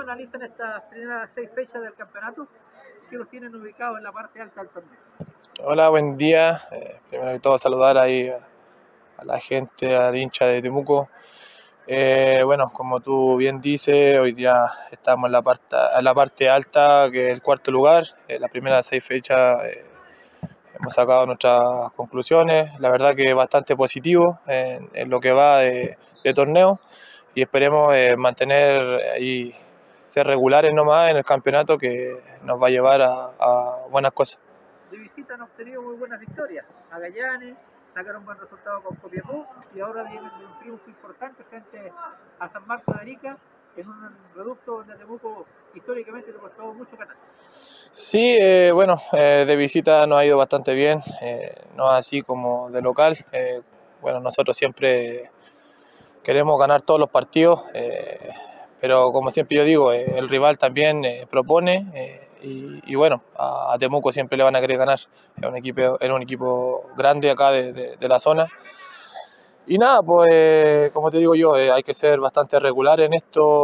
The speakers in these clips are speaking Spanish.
analizan estas primeras 6 fechas del campeonato que los tienen ubicados en la parte alta del torneo? Hola, buen día. Primero que todo saludar ahí a la gente, al hincha de Temuco. Bueno, como tú bien dices, hoy día estamos en la parte alta, que es el cuarto lugar. Las primeras 6 fechas hemos sacado nuestras conclusiones. La verdad que bastante positivo en lo que va de torneo y esperemos mantener ahí, ser regulares nomás en el campeonato, que nos va a llevar a buenas cosas. De visita han obtenido muy buenas victorias. Magallanes sacaron buen resultado con Copiapó y ahora vienen de un triunfo importante frente a San Marcos de Arica, en un reducto donde Temuco históricamente le costó mucho ganar. Sí, bueno, de visita nos ha ido bastante bien, no así como de local. Bueno, nosotros siempre queremos ganar todos los partidos, pero como siempre yo digo, el rival también propone, y bueno, a Temuco siempre le van a querer ganar. Es un equipo grande acá de la zona. Y nada, pues como te digo yo, hay que ser bastante regular en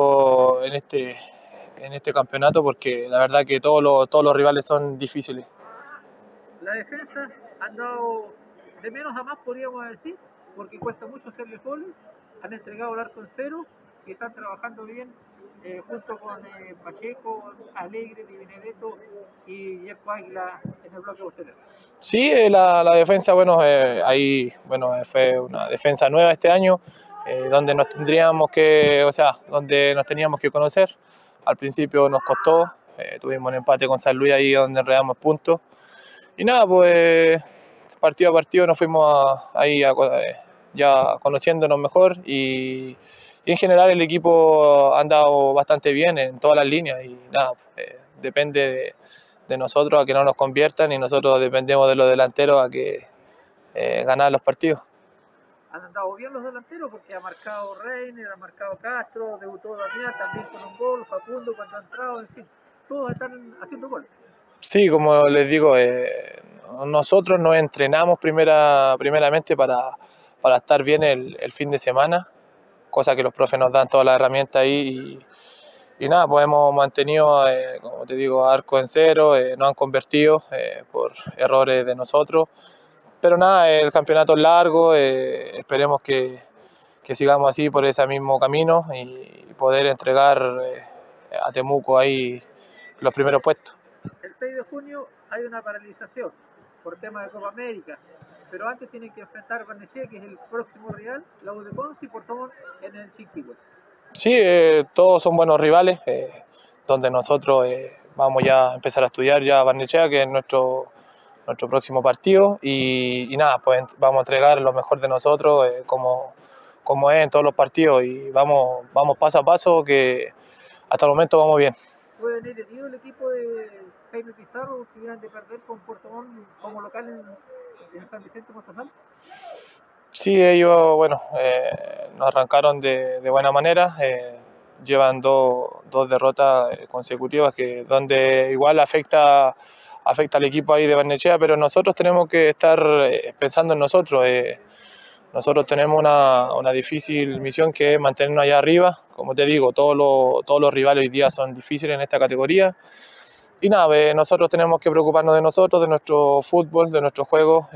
este campeonato, porque la verdad que todos los rivales son difíciles. La defensa han dado de menos a más, podríamos decir, porque cuesta mucho hacerle goles. Han entregado el arco en cero y están trabajando bien junto con Pacheco, Alegre, Di Benedetto y Jeff Águila en el bloque posterior. Sí, la defensa, bueno, ahí bueno, fue una defensa nueva este año, donde nos tendríamos que, o sea, donde nos teníamos que conocer. Al principio nos costó, tuvimos un empate con San Luis ahí donde enredamos puntos. Y nada, pues partido a partido nos fuimos ya conociéndonos mejor, y en general el equipo ha andado bastante bien en todas las líneas y nada, depende de nosotros a que no nos conviertan, y nosotros dependemos de los delanteros a que ganar los partidos. Han andado bien los delanteros porque ha marcado Reiner, ha marcado Castro, debutó Damián también con un gol, Facundo cuando ha entrado, en fin, todos están haciendo goles. Sí, como les digo, nosotros nos entrenamos primeramente para estar bien el fin de semana, cosa que los profes nos dan todas las herramientas ahí, y nada, pues hemos mantenido, como te digo, arco en cero, no han convertido por errores de nosotros, pero nada, el campeonato es largo, esperemos que sigamos así por ese mismo camino y poder entregar a Temuco ahí los primeros puestos. El 6 de junio hay una paralización por tema de Copa América, pero antes tienen que enfrentar a Barnechea, que es el próximo rival, la U de Conce y Puerto Montt en el Chinquihue. Sí, todos son buenos rivales, donde nosotros vamos ya a empezar a estudiar ya Barnechea, que es nuestro próximo partido, y nada, pues vamos a entregar lo mejor de nosotros, como es en todos los partidos, y vamos paso a paso, que hasta el momento vamos bien. ¿Puede venir herido el equipo de Jaime Pizarro si vienen de perder con Puerto Montt como local en San Vicente Mostazal? Sí, ellos, bueno, nos arrancaron de buena manera, llevan dos derrotas consecutivas, donde igual afecta al equipo ahí de Barnechea, pero nosotros tenemos que estar pensando en nosotros. Nosotros tenemos una difícil misión, que es mantenernos allá arriba. Como te digo, todos los rivales hoy día son difíciles en esta categoría. Y nada, nosotros tenemos que preocuparnos de nosotros, de nuestro fútbol, de nuestro juego,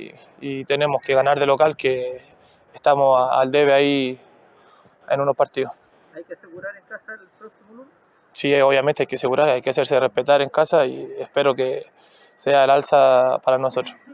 y tenemos que ganar de local, que estamos al debe ahí en unos partidos. ¿Hay que asegurar en casa el próximo lunes? Sí, obviamente hay que asegurar, hay que hacerse respetar en casa, y espero que sea el alza para nosotros.